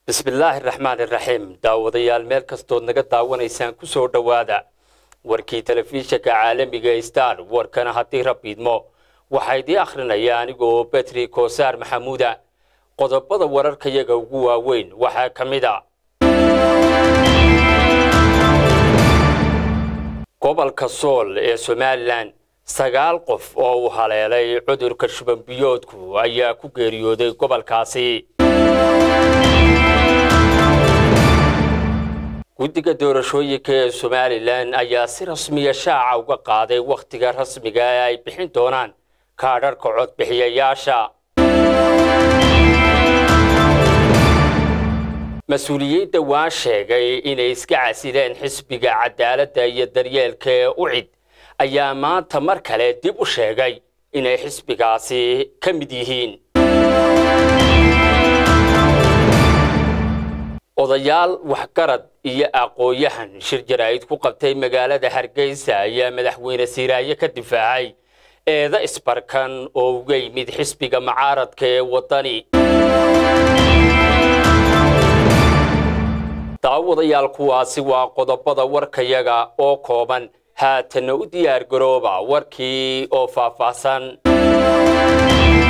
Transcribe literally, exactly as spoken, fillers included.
بسم الله الرحمن الرحيم داوديال meel kastood naga daawanaysaan ku soo dhawaada warkii telefishinka caalamiga Star warkana hadii rabidmo waxa idii akhrinaya anigoo Petri Koosar Maxamuuda qodobada wararkayaga ugu waaweyn waxa kamida gobolka Sool ee Somaliland sagaal qof oo u haleelay cudurka shuban biyoodku ayaa ku geeriyooday gobolkaasi guddiga doorashooyinka ee Somaliland ayaa si rasmi ah shaaca uga qaaday waqtiga rasmiga ah ay bixin doonaan kaadhadhka codbixiyayaasha mas'uuliyiinta waa sheegay inay iska casileen xisbiga cadaaladda iyo daryeelka ee U C I D ayaa maanta mar kale dib u sheegay inay xisbigaasi ka mid yihiin odayaal waxgarad iyo aqooyahan shir jaraa'id ku qabtay magaalada Hargeysa ayaa madaxweyne Siiraaye ka difaacay eeda isbarkan oo uga yimid xisbiga mucaaradka ee wadani daawadayaal kuwaasi waa qodobada warkayaga oo kooban haatan u diyaar garooba warkii oo faahfaahsan